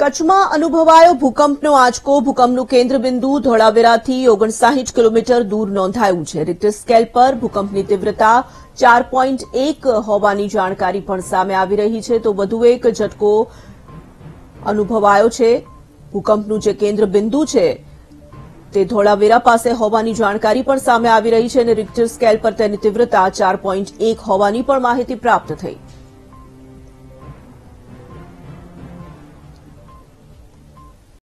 કચ્છમાં અનુભવાયો ભૂકંપનો આંચકો. ભૂકંપનું કેન્દ્રબિંદુ ધોળાવીરાથી 59 કિલોમીટર દૂર નોંધાયું છે. રિક્ટર સ્કેલ પર ભૂકંપની તીવ્રતા 4.1 હોવાની જાણકારી પણ સામે આવી રહી છે. તો વધુ એક ઝટકો અનુભવાયો છે. ભૂકંપનું જે કેન્દ્રબિંદુ છે તે ધોળાવીરા પાસે હોવાની જાણકારી પણ સામે આવી રહી છે અને રિક્ટર સ્કેલ પર તેની તીવ્રતા 4.1 હોવાની પણ માહિતી પ્રાપ્ત થઈ.